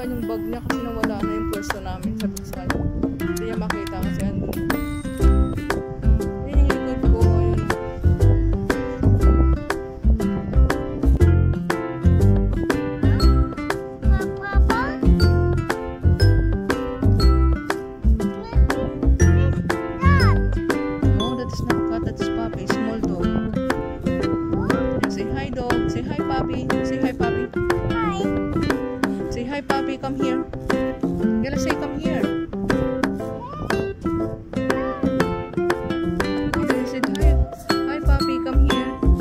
saan yung bag niya kasi nawala na yung pwesto namin. Sabi ko sa kanya, hindi niya makita kasi andun. Yun yung likod ko. Ayun. No, that is not cat. That is puppy. Small dog. Say hi, dog. Say hi, puppy. Say hi, puppy. Hi. Say hi, puppy. Come here. Gonna say come here. Okay, say hi. Hi, puppy. Come here.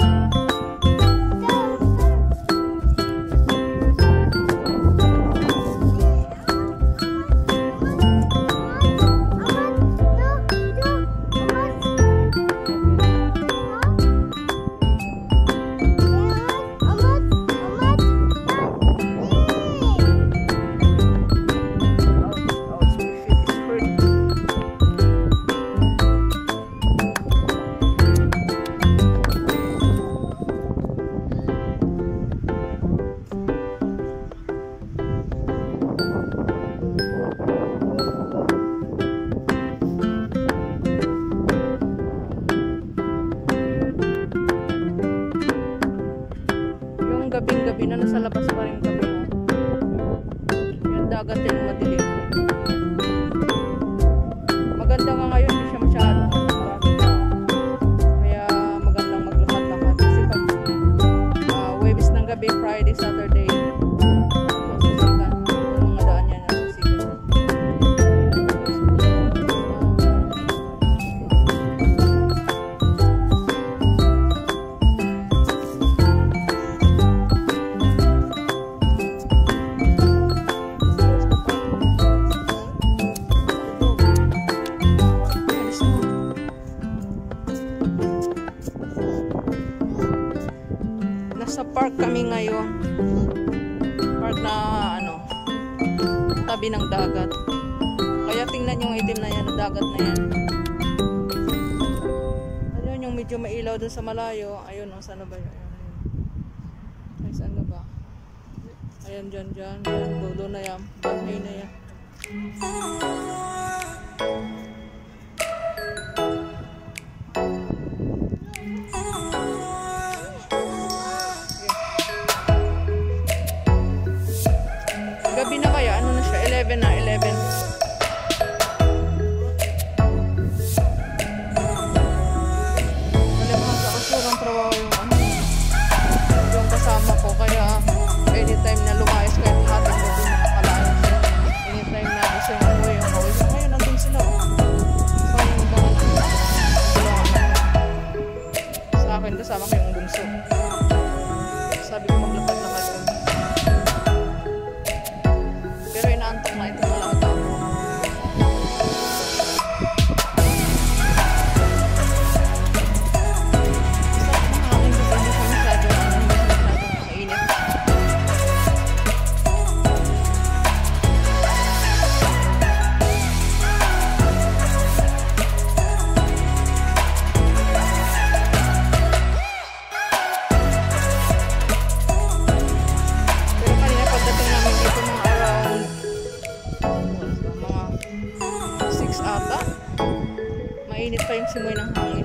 Gabing-gabi na nasa labas pa rin kami. Yung dagat yung madilim. Maganda nga ngayon, hindi siya masyado. Kaya magandang maglakad-lakad. Kasi pag Huwebes ng gabi, Friday, Saturday, masusikan. Yung mga daan niya masusikan. Nasa park kami ngayon. Park na tabi ng dagat. Kaya tingnan yung itim na yan, dagat na yan. Ayun yung medyo mailaw dun sa malayo. Ayun o, saan na ba yun? Ay, saan na ba? Ayan, dyan. Doon na yan. Bahay na yan. Gabi na kaya, ano na siya? 11 na, 11. Wala mga sa kasurang trabaho yung kasama ko. Kaya anytime na lumayas kahit hatang gabi nakakalaan siya. Anytime na gusto yung yung kawin. Ngayon, nandun sila. Saan yung ibang sa akin, kasama ko yung bunso. Sabi ko maglakad-lakad ko. Pero inaantok na ito mga tao. Mainit pa yung simoy ng hangin.